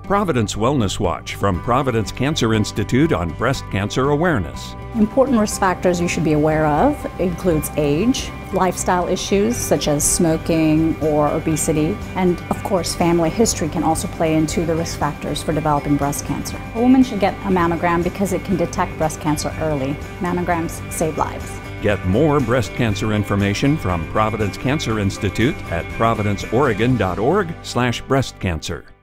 Providence Wellness Watch from Providence Cancer Institute on breast cancer awareness. Important risk factors you should be aware of includes age, lifestyle issues such as smoking or obesity, and of course family history can also play into the risk factors for developing breast cancer. A woman should get a mammogram because it can detect breast cancer early. Mammograms save lives. Get more breast cancer information from Providence Cancer Institute at providenceoregon.org/breastcancer.